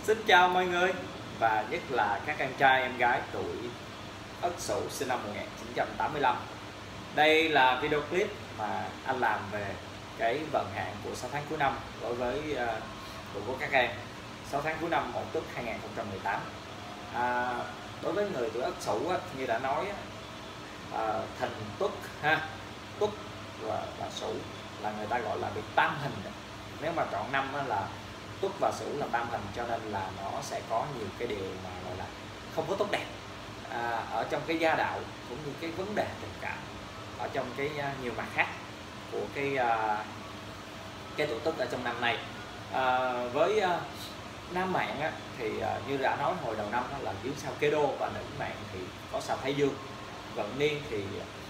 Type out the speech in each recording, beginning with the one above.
Xin chào mọi người, và nhất là các em trai em gái tuổi Ất Sửu sinh năm 1985. Đây là video clip mà anh làm về cái vận hạn của 6 tháng cuối năm đối với tuổi của các em 6 tháng cuối năm Mậu Tuất 2018. Đối với người tuổi Ất Sửu như đã nói, Thìn Tuất Tuất và Sửu là người ta gọi là biệt tam hình. Nếu mà chọn năm là Tuất và Sửu là tam hình, cho nên là nó sẽ có nhiều cái điều mà gọi là không có tốt đẹp ở trong cái gia đạo, cũng như cái vấn đề tình cảm ở trong cái nhiều mặt khác của cái tuổi Tuất ở trong năm này. Với nam mạng thì như đã nói hồi đầu năm là dưới sao Kế Đô, và nữ mạng thì có sao Thái Dương. Vận niên thì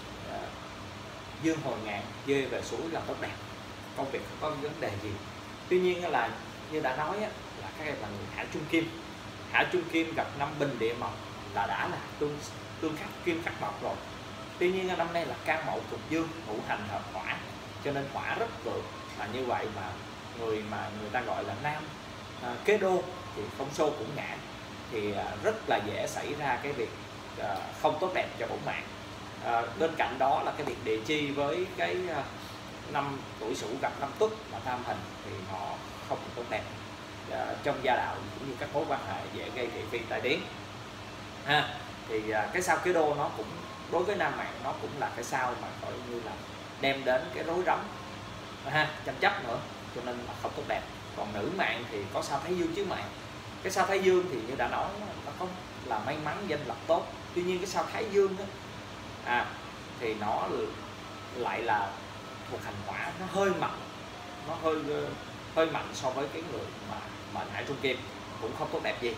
dương hồi ngạn, dê về suối là tốt đẹp, công việc không có vấn đề gì. Tuy nhiên là như đã nói là các em là người Hỏa Trung Kim. Hỏa Trung Kim gặp năm Bình Địa Mộc là đã là tương khắc kim khắc mộc rồi. Tuy nhiên năm nay là Can Mậu thuộc dương, ngũ hành hợp hỏa, cho nên hỏa rất vượng. Và như vậy mà người ta gọi là nam Kế Đô thì không xô cũng ngã, thì rất là dễ xảy ra cái việc không tốt đẹp cho bổn mạng. Bên cạnh đó là cái việc địa chi với cái năm tuổi Sửu gặp năm Tuất là tam hình thì nó không tốt đẹp trong gia đạo, cũng như các mối quan hệ dễ gây thị phi tai tiếng. Thì cái sao Kế Đô nó cũng đối với nam mạng nó cũng là cái sao mà gọi như là đem đến cái rối rắm, tranh chấp nữa, cho nên là không tốt đẹp. Còn nữ mạng thì có sao Thái Dương chứ mạng. Cái sao Thái Dương thì như đã nói nó có là may mắn danh lập tốt. Tuy nhiên cái sao Thái Dương thì nó lại là thuộc hành hỏa, nó hơi mạnh, nó hơi mạnh so với cái người mà mệnh Hải Trung Kim, cũng không tốt đẹp gì.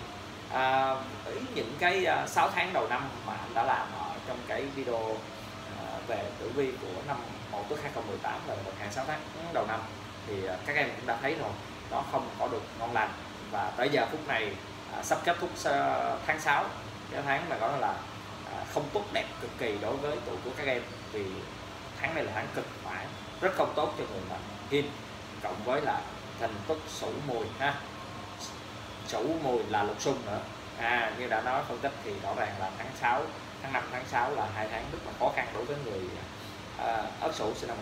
Ý những cái 6 tháng đầu năm mà anh đã làm ở trong cái video về tử vi của năm Mậu Tuất 2018 là một hàng 6 tháng đầu năm, thì các em cũng đã thấy rồi, nó không có được ngon lành. Và tới giờ phút này sắp kết thúc tháng 6, cái tháng mà gọi là không tốt đẹp cực kỳ đối với tuổi của các em, vì tháng này là tháng cực hỏa, rất không tốt cho người mệnh Kim, cộng với là Thìn Tuất Sửu Mùi Sửu Mùi là lục xung nữa. Như đã nói phân tích thì rõ ràng là tháng 5 tháng 6 là 2 tháng rất là khó khăn đối với người Ất Sửu sinh năm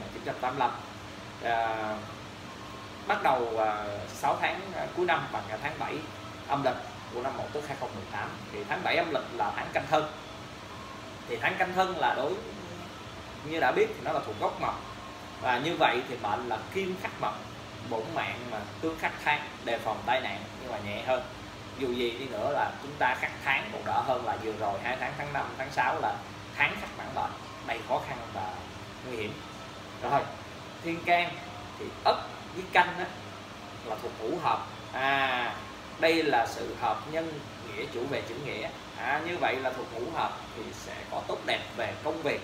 1985. Bắt đầu 6 tháng cuối năm bằng tháng 7 âm lịch của năm Mậu Tuất 2018, thì tháng 7 âm lịch là tháng Canh Thân. Thì tháng Canh Thân là đối như đã biết thì nó là thuộc gốc mộc, và như vậy thì mệnh là kim khắc mộc, bổn mạng mà tương khắc tháng, đề phòng tai nạn nhưng mà nhẹ hơn. Dù gì đi nữa là chúng ta khắc tháng còn đỡ hơn là vừa rồi 2 tháng tháng 5 tháng 6 là tháng khắc bản mệnh, đầy khó khăn và nguy hiểm. Rồi thiên can thì Ất với Canh là thuộc ngũ hợp. Đây là sự hợp nhân nghĩa chủ về chữ nghĩa. Như vậy là thuộc ngũ hợp thì sẽ có tốt đẹp về công việc,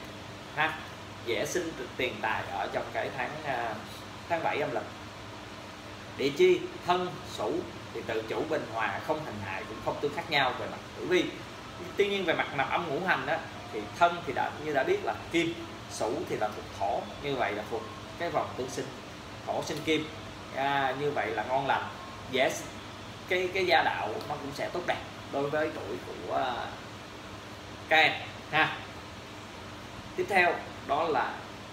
dễ sinh được tiền tài ở trong cái tháng 7 âm lịch. Địa chi Thân Sửu thì tự chủ bình hòa, không hình hại, cũng không tương khắc nhau về mặt tử vi. Tuy nhiên về mặt nạp âm ngũ hành thì Thân thì như đã biết là kim, Sửu thì là thuộc thổ, như vậy là thuộc cái vòng tương sinh thổ sinh kim. Như vậy là ngon lành, dễ cái gia đạo nó cũng sẽ tốt đẹp đối với tuổi của các em Tiếp theo đó là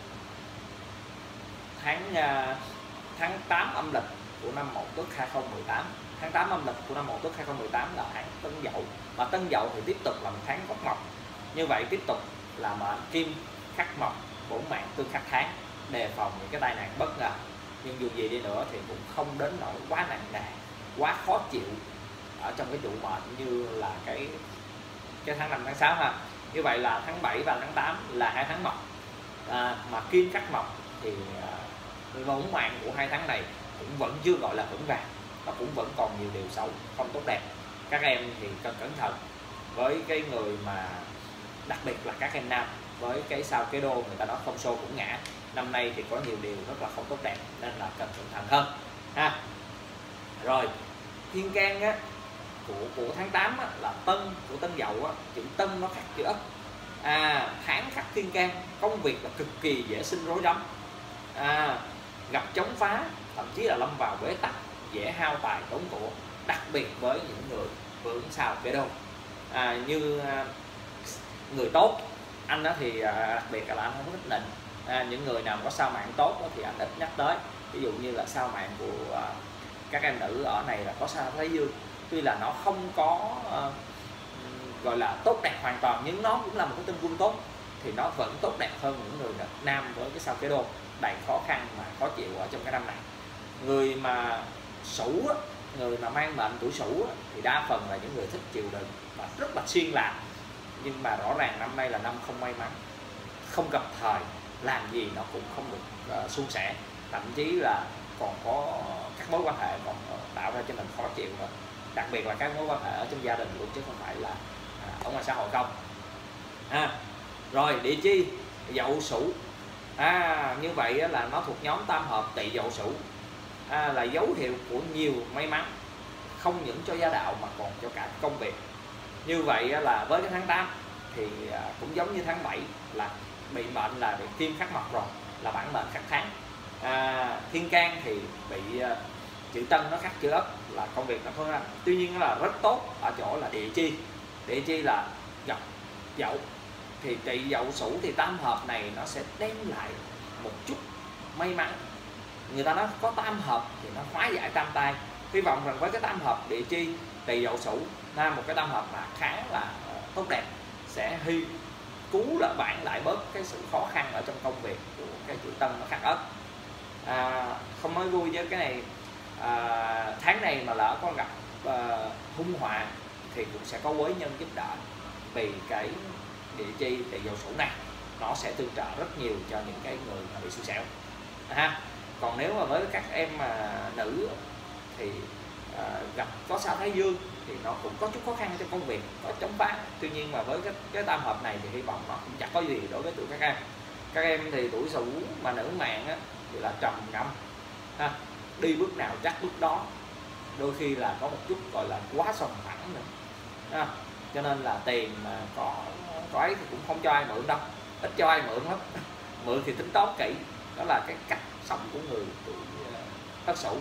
tháng 8 âm lịch của năm Mậu Tuất 2018. Tháng 8 âm lịch của năm Mậu Tuất 2018 là tháng Tân Dậu, và Tân Dậu thì tiếp tục là một tháng gốc mộc. Như vậy tiếp tục là mệnh kim khắc mộc, bổn mạng tương khắc tháng, đề phòng những cái tai nạn bất ngờ. Nhưng dù gì đi nữa thì cũng không đến nỗi quá nặng nề, quá khó chịu ở trong cái trụ mệnh như là cái tháng 5 tháng 6 Như vậy là tháng 7 và tháng 8 là 2 tháng mộc, mà kim khắc mộc thì bổn mạng của 2 tháng này cũng vẫn chưa gọi là vững vàng, nó cũng vẫn còn nhiều điều xấu không tốt đẹp. Các em thì cần cẩn thận với cái người mà đặc biệt là các em nam, với cái sao Kế Đô người ta nói không xô cũng ngã, năm nay thì có nhiều điều rất là không tốt đẹp, nên là cần cẩn thận hơn Rồi thiên can của tháng 8 là Tân của Tân Dậu, chữ Tân nó khắc chữ Ất. Tháng khắc thiên can, công việc là cực kỳ dễ sinh rối rắm, gặp chống phá, thậm chí là lâm vào bế tắc, dễ hao tài tốn của. đặc biệt với những người vướng sao Kế Đô. Như người tốt anh đó thì đặc biệt là anh không thích định. Những người nào có sao mạng tốt đó thì anh ít nhắc tới. Ví dụ như là sao mạng của các em nữ ở này là có sao Thái Dương, tuy là nó không có gọi là tốt đẹp hoàn toàn, nhưng nó cũng là một cái tinh quân tốt, thì nó vẫn tốt đẹp hơn những người nam với cái sao Kế Đô đầy khó khăn mà khó chịu ở trong cái năm này. Người mà Sửu, người mà mang mệnh tuổi Sửu thì đa phần là những người thích chịu đựng và rất là siêng làm, nhưng mà rõ ràng năm nay là năm không may mắn, không gặp thời, làm gì nó cũng không được suôn sẻ, thậm chí là còn có các mối quan hệ còn tạo ra cho mình khó chịu nữa, đặc biệt là các mối quan hệ ở trong gia đình luôn chứ không phải là ở ngoài xã hội không. Rồi địa chi Dậu Sửu, như vậy là nó thuộc nhóm tam hợp Tỵ Dậu Sửu, là dấu hiệu của nhiều may mắn, không những cho gia đạo mà còn cho cả công việc. Như vậy là với cái tháng 8 thì cũng giống như tháng 7 là bị mệnh là bị Kim khắc mộc rồi, là bản mệnh khắc tháng. Thiên can thì bị chữ Tân nó khắc chữ Ất, là công việc nó khó khăn. Tuy nhiên là rất tốt ở chỗ là địa chi là gặp Dậu, thì Tỵ Dậu Sửu thì tam hợp này nó sẽ đem lại một chút may mắn. Người ta nói có tam hợp thì nó hóa giải tam tai, hy vọng rằng với cái tam hợp địa chi Tỵ Dậu Sửu là một cái tam hợp mà khá là tốt đẹp, sẽ cứu là bạn lại bớt cái sự khó khăn ở trong công việc của cái chữ Tân nó khắc Ất. Không nói vui với cái này, tháng này mà lỡ có gặp hung họa thì cũng sẽ có quế nhân giúp đỡ, vì cái địa chi Tỵ Dậu Sửu này nó sẽ tương trợ rất nhiều cho những cái người mà bị xui xẻo. Còn nếu mà với các em nữ thì gặp có sao Thái Dương thì nó cũng có chút khó khăn trong công việc, có chống phá. Tuy nhiên mà với cái tam hợp này thì hy vọng nó cũng chẳng có gì đối với tụi các em. Các em thì tuổi Sửu mà nữ mạng thì là trầm ngâm, đi bước nào chắc bước đó, đôi khi là có một chút gọi là quá sòng phẳng nữa. Cho nên là tiền mà có ấy thì cũng không cho ai mượn đâu, ít cho ai mượn lắm. Mượn thì tính toán kỹ, đó là cái cách sống của người tuổi Ất Sửu.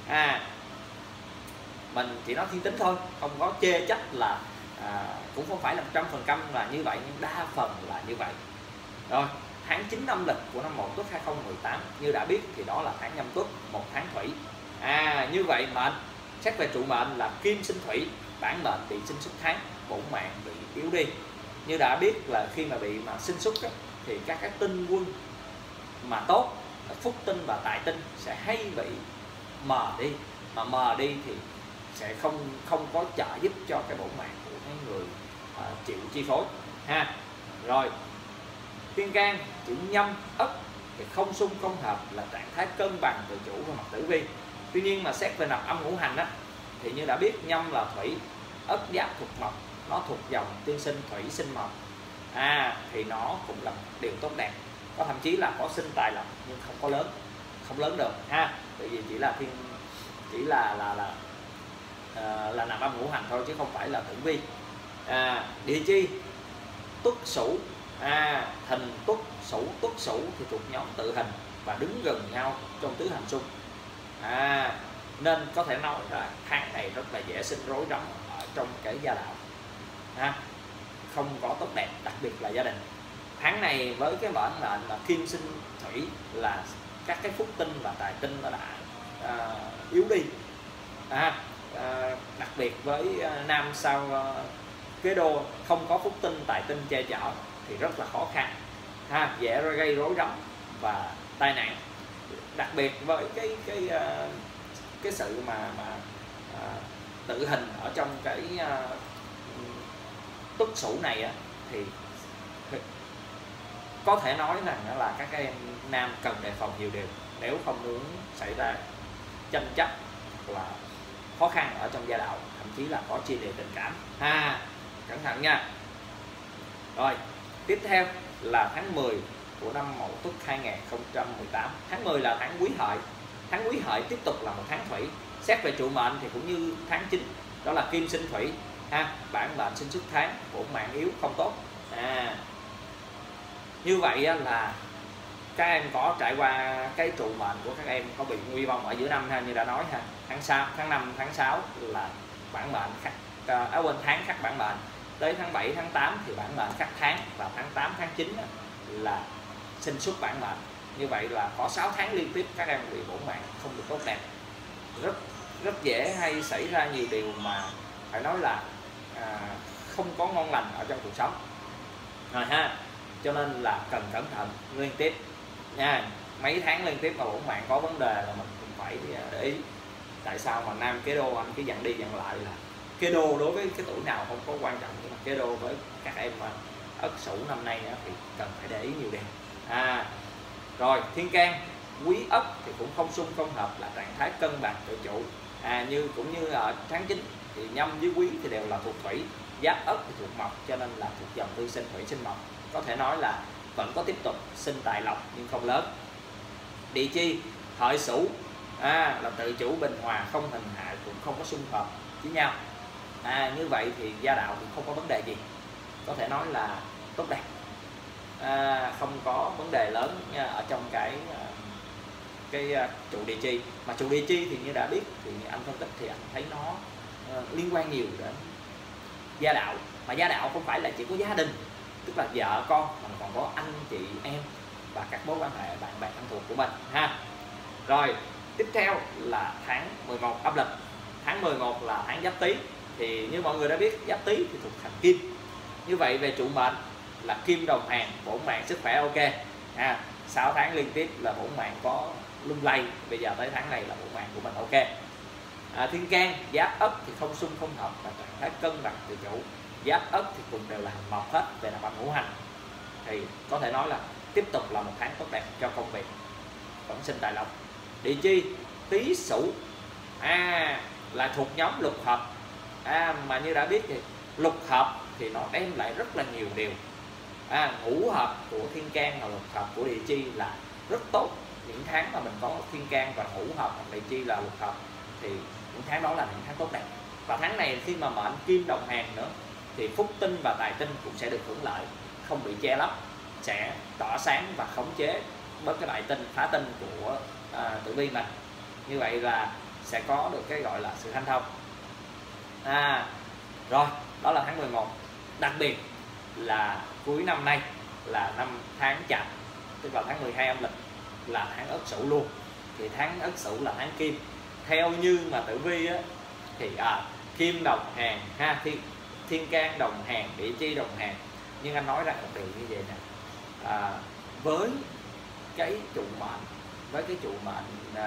Mình chỉ nói thiên tính thôi, không có chê trách là cũng không phải là 100% là như vậy, nhưng đa phần là như vậy. Rồi tháng 9 âm lịch của năm Mậu Tuất 2018 như đã biết thì đó là tháng Nhâm Tuất, một tháng thủy. Như vậy mệnh xét về trụ mệnh là Kim sinh thủy, bản mệnh bị sinh xuất tháng, bổn mạng bị yếu đi. Như đã biết là khi mà bị sinh xuất thì các cái tinh quân mà tốt, phúc tinh và tài tinh sẽ hay bị mờ đi, mà mờ đi thì sẽ không có trợ giúp cho cái bổn mạng của cái người chịu chi phối. Rồi thiên can chữ Nhâm Ất thì không xung không hợp, là trạng thái cân bằng tự chủ và mặt tử vi. Tuy nhiên mà xét về nạp âm ngũ hành thì như đã biết Nhâm là thủy, Ất Giáp thuộc mộc, nó thuộc dòng tương sinh thủy sinh mộc, thì nó cũng là điều tốt đẹp. Có thậm chí là có sinh tài lộc nhưng không lớn được tại vì chỉ là nạp âm ngũ hành thôi chứ không phải là tử vi. Địa chi Tuất Sửu, Thìn Tuất Sửu thì thuộc nhóm tự hình và đứng gần nhau trong tứ hành xung, nên có thể nói là tháng này rất là dễ sinh rối rắm ở trong cái gia đạo, không có tốt đẹp, đặc biệt là gia đình. Tháng này với cái bản mệnh là Kim sinh thủy là các cái phúc tinh và tài tinh nó đã yếu đi, đặc biệt với nam sao Kế Đô không có phúc tinh tài tinh che chở thì rất là khó khăn, dễ gây rối rắm và tai nạn. Đặc biệt với cái sự mà tự hình ở trong cái Tuất Sửu này thì có thể nói rằng là các em nam cần đề phòng nhiều điều nếu không muốn xảy ra tranh chấp hoặc là khó khăn ở trong gia đạo, thậm chí là có chia lìa tình cảm. Cẩn thận nha. Rồi tiếp theo là tháng 10 của năm Mậu Tuất 2018. Tháng 10 là tháng Quý Hợi. Tháng Quý Hợi tiếp tục là một tháng thủy. Xét về trụ mệnh thì cũng như tháng 9, đó là Kim sinh thủy, bản mệnh sinh xuất tháng, bổn mạng yếu không tốt. Như vậy là các em có trải qua cái trụ mệnh của các em có bị nguy vong ở giữa năm ha, như đã nói ha, tháng 5 tháng 6 là bản mệnh khắc quên tháng khắc bản mệnh, tới tháng 7 tháng 8 thì bản mệnh khắc tháng, và tháng 8 tháng 9 là sinh xuất bản mệnh. Như vậy là có 6 tháng liên tiếp các em bị bổn mạng không được tốt đẹp, rất dễ hay xảy ra nhiều điều mà phải nói là không có ngon lành ở trong cuộc sống rồi ha. Cho nên là cần cẩn thận liên tiếp nha, mấy tháng liên tiếp mà bổn mạng có vấn đề là mình cũng phải để ý. Tại sao mà nam kế đô anh cứ dặn đi dặn lại là kế đô đối với cái tuổi nào không có quan trọng, nhưng mà kế đô với các em mà Ất Sửu năm nay thì cần phải để ý nhiều điều. Rồi thiên can quý Ất thì cũng không xung không hợp, là trạng thái cân bằng tự chủ. Cũng như ở tháng 9 thì Nhâm với Quý thì đều là thuộc thủy, Giáp Ất thì thuộc mộc, cho nên là thuộc dòng tư sinh thủy sinh mộc. Có thể nói là vẫn có tiếp tục sinh tài lộc nhưng không lớn. Địa chi Hợi Sửu là tự chủ bình hòa, không hình hại, cũng không có xung hợp với nhau. Như vậy thì gia đạo cũng không có vấn đề gì, có thể nói là tốt đẹp, không có vấn đề lớn nha, ở trong cái trụ địa chi. Mà trụ địa chi thì như đã biết thì anh phân tích thì anh thấy nó liên quan nhiều đến gia đạo, mà gia đạo không phải là chỉ có gia đình, tức là vợ con, mà còn có anh chị em và các mối quan hệ bạn bè thân thuộc của mình ha. Rồi tiếp theo là tháng 11 âm lịch. Tháng 11 là tháng Giáp Tý, thì như mọi người đã biết Giáp Tý thì thuộc hành kim. Như vậy về trụ mệnh là kim đồng hàng, bổn mạng sức khỏe ok 6 tháng liên tiếp là bổn mạng có lung lay, bây giờ tới tháng này là bổn mạng của mình ok. Thiên can Giáp Ất thì không xung không hợp, và trạng thái cân bằng tự chủ. Giáp Ất thì cùng đều là hành mộc hết về nạp âm ngũ hành, thì có thể nói là tiếp tục là một tháng tốt đẹp cho công việc, vẫn sinh tài lộc. Địa chi Tý Sửu là thuộc nhóm lục hợp, mà như đã biết thì lục hợp thì nó đem lại rất là nhiều điều. Ngũ hợp của thiên can và lục hợp của địa chi là rất tốt. Những tháng mà mình có thiên can và ngũ hợp hoặc địa chi là lục hợp thì những tháng đó là những tháng tốt đẹp. Và tháng này khi mà mệnh kim đồng hàng nữa thì phúc tinh và tài tinh cũng sẽ được hưởng lợi, không bị che lấp, sẽ tỏa sáng và khống chế bớt cái đại tinh phá tinh của tử vi mình. Như vậy là sẽ có được cái gọi là sự hanh thông. Rồi đó là tháng 11. Đặc biệt là cuối năm nay là tháng Chạp, tức là tháng 12 âm lịch, là tháng Ất Sửu luôn. Thì tháng Ất Sửu là tháng kim. Theo như mà tử vi thì kim đồng hàng thiên can đồng hàng, địa chi đồng hàng. Nhưng anh nói ra một điều như vậy nè, với cái trụ mệnh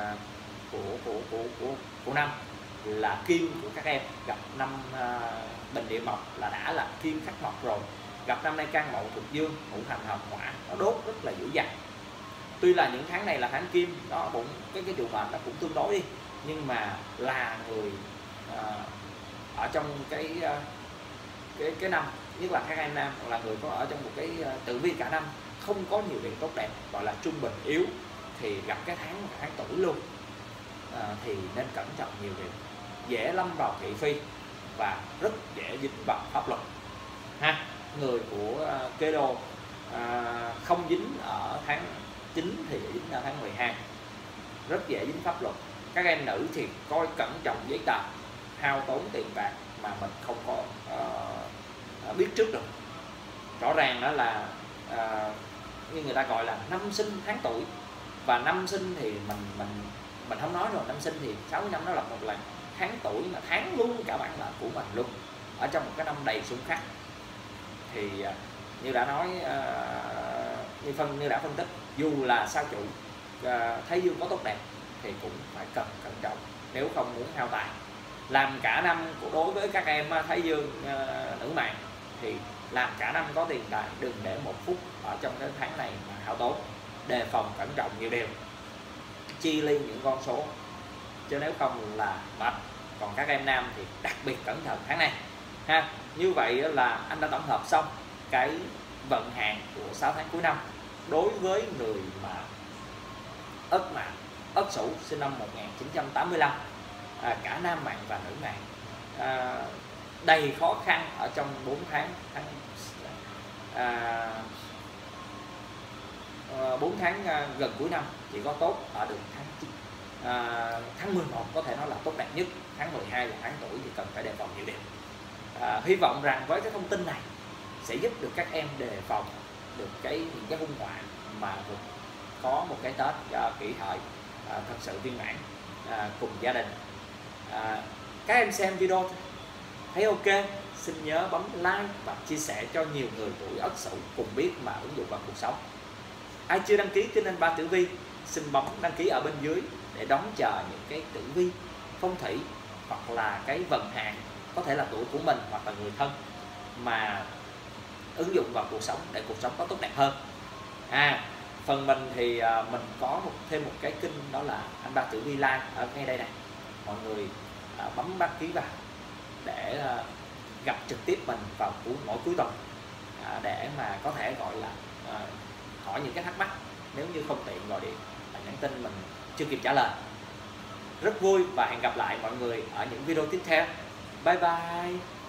của năm là kim của các em, gặp năm bình địa mộc là đã là kim khắc mộc rồi, gặp năm nay can mậu thuộc dương, ngũ hành hợp hỏa, nó đốt rất là dữ dằn. Tuy là những tháng này là tháng kim, nó cũng cái trụ mệnh nó cũng tương đối đi, nhưng mà là người ở trong cái năm, nhất là các em nam là người có ở trong một cái tử vi cả năm không có nhiều điểm tốt đẹp, gọi là trung bình yếu, thì gặp cái tháng tuổi luôn thì nên cẩn trọng nhiều điều, dễ lâm vào thị phi và rất dễ dính vào pháp luật ha. Người của kế đô không dính ở tháng 9 thì dính ở tháng 12, rất dễ dính pháp luật. Các em nữ thì coi cẩn trọng giấy tờ, hao tốn tiền bạc mà mình không có biết trước được. Rõ ràng đó là như người ta gọi là năm sinh tháng tuổi, và năm sinh thì mình không nói rồi, năm sinh thì 60 năm nó là một lần, tháng tuổi là tháng luôn cả bản mệnh của mình luôn, ở trong một cái năm đầy xung khắc. Thì như đã nói, như đã phân tích, dù là sao chủ Thái Dương có tốt đẹp thì cũng phải cần cẩn trọng nếu không muốn hao tài. Làm cả năm đối với các em Thái Dương nữ mạng thì làm cả năm có tiền tài, đừng để một phút ở trong cái tháng này mà hao tốn, đề phòng cẩn trọng nhiều điều, chi ly những con số, chứ nếu không là mệt. Còn các em nam thì đặc biệt cẩn thận tháng này ha. Như vậy là anh đã tổng hợp xong cái vận hạn của 6 tháng cuối năm đối với người mà Ất Sửu sinh năm 1985, cả nam mạng và nữ mạng, đầy khó khăn ở trong 4 tháng 4 tháng gần cuối năm chỉ có tốt ở được tháng 11 có thể nói là tốt đẹp nhất, tháng 12 là tháng tuổi thì cần phải đề phòng nhiều điều. Hy vọng rằng với cái thông tin này sẽ giúp được các em đề phòng được những cái hung họa mà có một cái Tết kỷ hợi thật sự viên mãn cùng gia đình. Các em xem video thấy ok, xin nhớ bấm like và chia sẻ cho nhiều người tuổi Ất Sửu cùng biết mà ứng dụng vào cuộc sống. Ai chưa đăng ký kênh Anh Ba Tử Vi, xin bấm đăng ký ở bên dưới để đón chờ những cái tử vi, phong thủy hoặc là cái vận hạn, có thể là tuổi của mình hoặc là người thân mà ứng dụng vào cuộc sống để cuộc sống có tốt đẹp hơn. Phần mình thì mình có thêm một cái kênh, đó là Anh Ba Tử Vi Live ở ngay đây này. Mọi người bấm đăng ký vào để gặp trực tiếp mình vào mỗi cuối tuần để mà có thể gọi là hỏi những cái thắc mắc, nếu như không tiện gọi điện và nhắn tin mình chưa kịp trả lời. Rất vui và hẹn gặp lại mọi người ở những video tiếp theo. Bye bye.